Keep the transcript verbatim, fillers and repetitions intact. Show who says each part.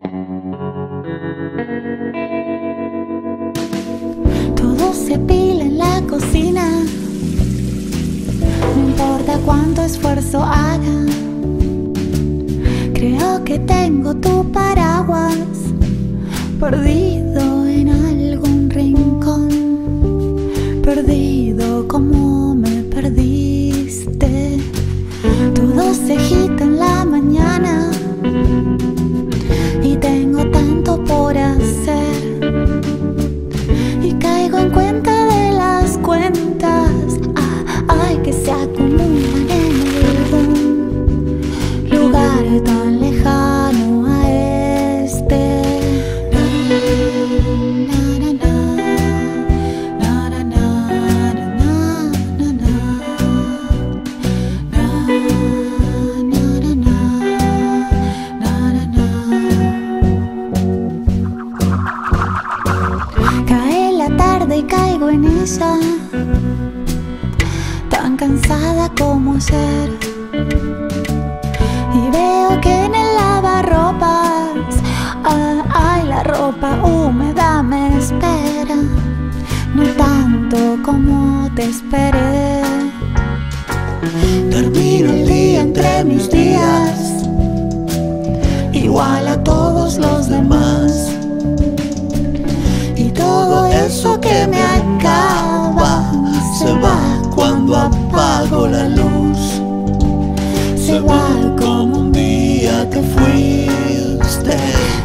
Speaker 1: Todo se pila en la cocina, no importa cuánto esfuerzo haga. Creo que tengo tu paraguas perdido en algún rincón, perdido como me perdiste. Todo se agita en la mañana y tengo tanto por hacer, y caigo en cuenta de las cuentas, ah, ay, que se acumulan en algún lugar tan lejano a este. Cae la tarde y caigo en ella, tan cansada como ayer, y veo que en el lavarropas, ah, ay, la ropa húmeda me espera, no tanto como te esperé. Termino el día entre mis días, igual a todos los demás, y todo eso que me acaba se va cuando apago la luz. Se va como un día que fuiste.